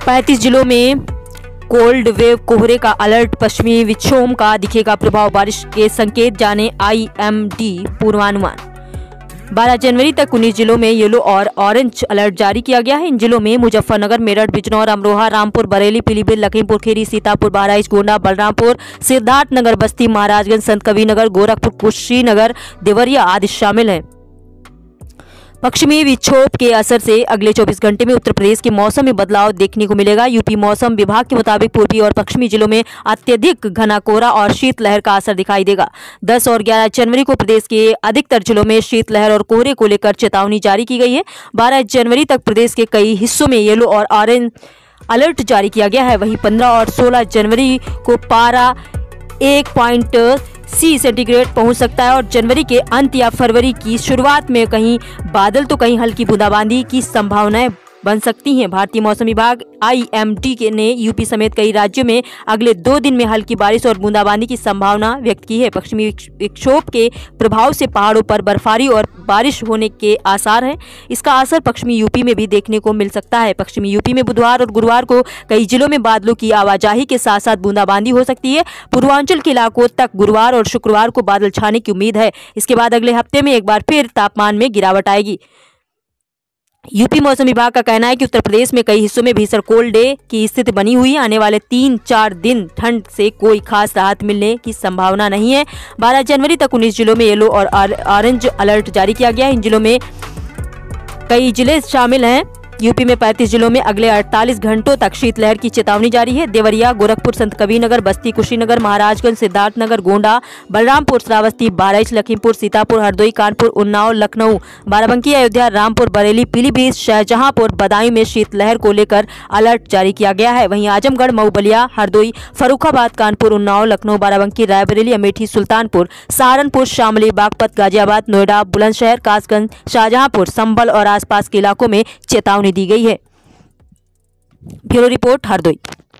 35 जिलों में cold wave कोहरे का अलर्ट, पश्चिमी विक्षोभ का दिखेगा प्रभाव, बारिश के संकेत जाने IMD पूर्वानुमान। 12 जनवरी तक 19 जिलों में येलो और ऑरेंज अलर्ट जारी किया गया है। इन जिलों में मुजफ्फरनगर, मेरठ, बिजनौर, अमरोहा, रामपुर, बरेली, पीलीभीत, लखीमपुर खीरी, सीतापुर, बहराइच, गोंडा, बलरामपुर, सिद्धार्थनगर, बस्ती, महाराजगंज, संतकबीरनगर, गोरखपुर, कुशीनगर, देवरिया आदि शामिल हैं। पश्चिमी विक्षोभ के असर से अगले 24 घंटे में उत्तर प्रदेश के मौसम में बदलाव देखने को मिलेगा। यूपी मौसम विभाग के मुताबिक पूर्वी और पश्चिमी जिलों में अत्यधिक घना कोहरा और शीतलहर का असर दिखाई देगा। 10 और 11 जनवरी को प्रदेश के अधिकतर जिलों में शीतलहर और कोहरे को लेकर चेतावनी जारी की गई है। 12 जनवरी तक प्रदेश के कई हिस्सों में येलो और ऑरेंज अलर्ट जारी किया गया है। वहीं 15 और 16 जनवरी को पारा 1.C सेंटीग्रेड पहुंच सकता है और जनवरी के अंत या फरवरी की शुरुआत में कहीं बादल तो कहीं हल्की बूंदाबांदी की संभावनाएं बन सकती हैं। भारतीय मौसम विभाग IMD ने यूपी समेत कई राज्यों में अगले 2 दिन में हल्की बारिश और बूंदाबांदी की संभावना व्यक्त की है। पश्चिमी विक्षोभ के प्रभाव से पहाड़ों पर बर्फबारी और बारिश होने के आसार हैं। इसका असर पश्चिमी यूपी में भी देखने को मिल सकता है। पश्चिमी यूपी में बुधवार और गुरुवार को कई जिलों में बादलों की आवाजाही के साथ साथ बूंदाबांदी हो सकती है। पूर्वांचल के इलाकों तक गुरुवार और शुक्रवार को बादल छाने की उम्मीद है। इसके बाद अगले हफ्ते में एक बार फिर तापमान में गिरावट आएगी। यूपी मौसम विभाग का कहना है कि उत्तर प्रदेश में कई हिस्सों में भीषण कोल्ड डे की स्थिति बनी हुई है। आने वाले 3-4 दिन ठंड से कोई खास राहत मिलने की संभावना नहीं है। 12 जनवरी तक 19 जिलों में येलो और ऑरेंज अलर्ट जारी किया गया है। इन जिलों में कई जिले शामिल हैं। यूपी में 35 जिलों में अगले 48 घंटों तक शीतलहर की चेतावनी जारी है। देवरिया, गोरखपुर, संतकबीरनगर, बस्ती, कुशीनगर, महाराजगंज, सिद्धार्थनगर, गोंडा, बलरामपुर, श्रावस्ती, बहराइच, लखीमपुर, सीतापुर, हरदोई, कानपुर, उन्नाव, लखनऊ, बाराबंकी, अयोध्या, रामपुर, बरेली, पीलीभीत, शाहजहांपुर, बदायूं में शीतलहर को लेकर अलर्ट जारी किया गया है। वहीं आजमगढ़, मऊ, बलिया, हरदोई, फर्रुखाबाद, कानपुर, उन्नाव, लखनऊ, बाराबंकी, रायबरेली, अमेठी, सुल्तानपुर, सहारनपुर, शामली, बागपत, गाजियाबाद, नोएडा, बुलंदशहर, कासगंज, शाहजहांपुर, संभल और आसपास के इलाकों में चेतावनी दी गई है। Bureau report, Hardoi.